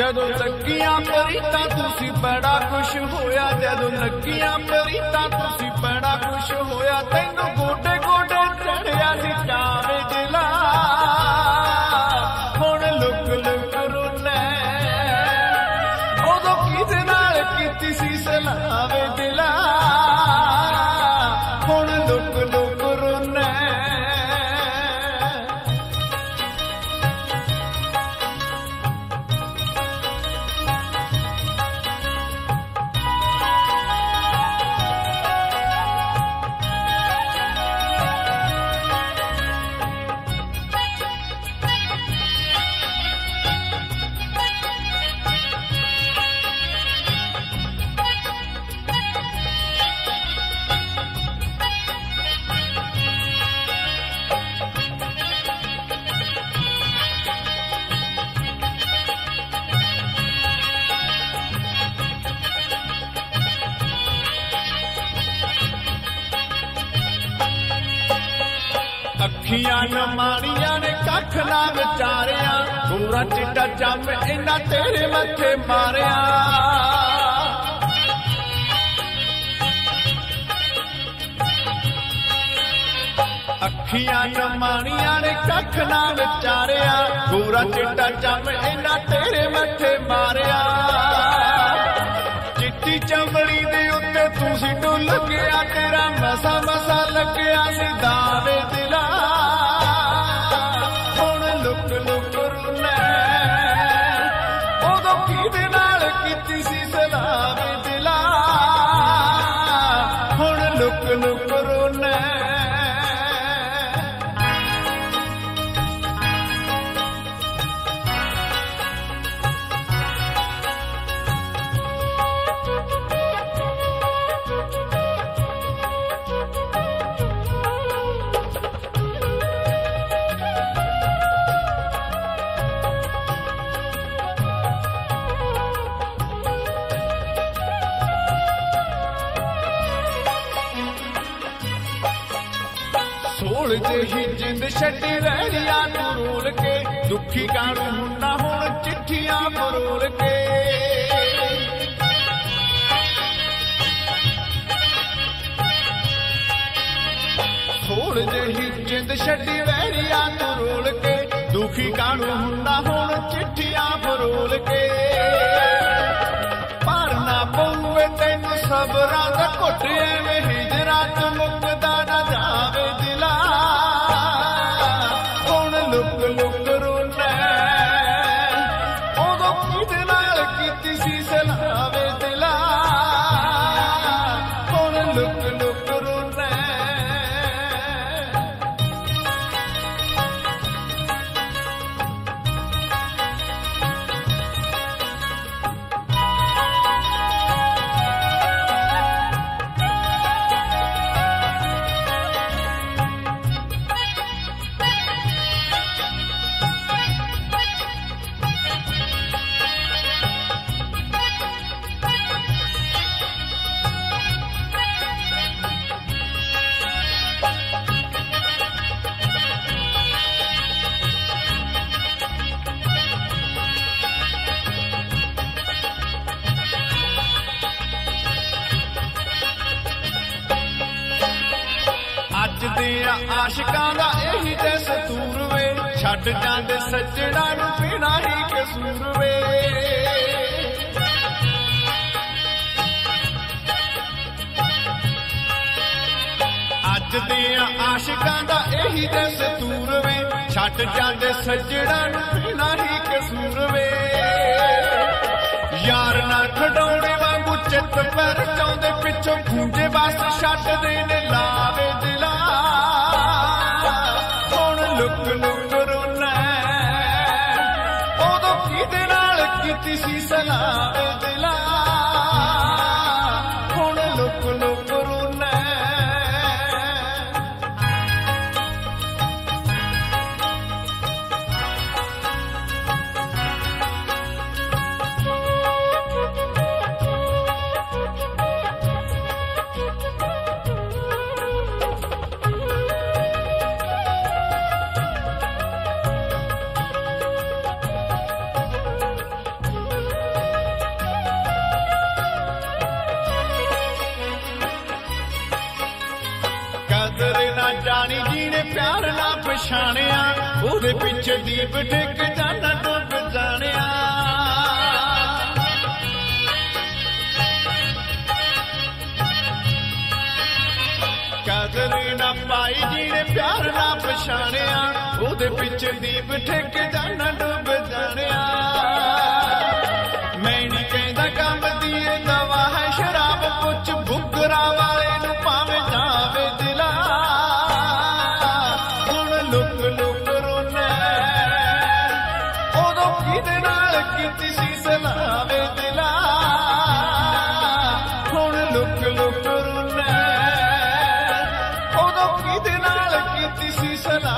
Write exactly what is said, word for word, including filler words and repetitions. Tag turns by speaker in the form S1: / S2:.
S1: जदों लगियां परीतां तुसी बड़ा खुश होया, जदों लगियां परीतां तुसी बड़ा खुश होया, तैनूं गोडे गोडे चढ़िया सी चावे दिला, हुण लुक लुक रोना उदों किहदे नाल कीती सी सलाह वे दिला, हुण लुक लुक रोना। अखियां न माड़िया ने कख ना विचारिया, गोरा चिट्टा जम इन्ना तेरे मथे मारिया। अखियां न माड़िया ने कख ना विचारिया, गोरा चिट्टा जम इन्ना तेरे मथे मारिया। चिट्टी चमड़ी दे उत्ते तू सी डुल गया, तेरा मसा मसा लग्या सी दावे दिला, हुण लुक लुक रोना उदों किहदे नाल कीती सी सलाह वे दिला, हुण लुक लुक रोना। सोल जही जिंद छड्डी रैलिया तू रोल के, दुखी कानू हुन्ना हुण चिट्ठियां फरोल के। सोल जही जिंद छड्डी रैलिया तू रोल के, दुखी कानू हुन्ना हुण चिट्ठियां फरोल के। भरना पऊए तैनूं सबरां दा घुट, एवें हिजरा च मुकदा ना जावे दिला, हुण लुक लुक रोना उदों किहदे नाल कीती सी सलाह वे दिला, हुण लुक लुक रोना। अज दिया आशिकां दा यही दस्तूर वे, छड्ड जांदे सज्जणा नूं बिना ही कसूर वे। अज दिया आशिकां दा यही दस्तूर वे, छड्ड जांदे सज्जणा नूं बिना ही कसूर वे। यार नाल खडौणे वांगू चित पर चाउंदे, पिछों खूंजे बस छड्डदे ने लावे दिला, हुण लुक लुक रोना उदों किहदे नाल कीती सी सलाह वे दिला, हुण लुक लुक रोना। ਨਾ ਜਾਣੀ ਜਿਹਨੇ ਪਿਆਰ ਨਾ ਪਛਾਣਿਆ, ਉਹਦੇ ਪਿੱਛੇ ਦੀਪ ਠਿਕ ਜਾਣਾ ਡੁੱਬ ਜਾਣਿਆ। ਕਦਰ ਨਾ ਪਾਈ ਜਿਹਨੇ ਪਿਆਰ ਨਾ ਪਛਾਣਿਆ, ਉਹਦੇ ਪਿੱਛੇ ਦੀਪ ਠਿਕ ਜਾਣਾ ਡੁੱਬ ਜਾਣਿਆ। ਮੈਂ ਨਹੀਂ ਕਹਿੰਦਾ ਕੰਮ ਦੀ ਇਹ ਦਵਾ ਹੈ ਸ਼ਰਾਬ, ਪੁੱਛ ਬੁੱਗਰਾ ਵਾਲੇ ਨੂੰ ਭਾਵੇਂ ਜਾਵੇ ਦਿਲਾ। ਹੁਣ ਲੁਕ ਲੁਕ ਰੋਣਾ ਉਦੋਂ ਕਿਹਦੇ ਨਾਲ ਕੀਤੀ ਸੀ ਸਲਾਵੇ ਦਿਲਾ। ਹੁਣ ਲੁਕ ਲੁਕ ਰੋਣਾ ਉਦੋਂ ਕਿਹਦੇ ਨਾਲ ਕੀਤੀ ਸੀ ਸਲਾਹ।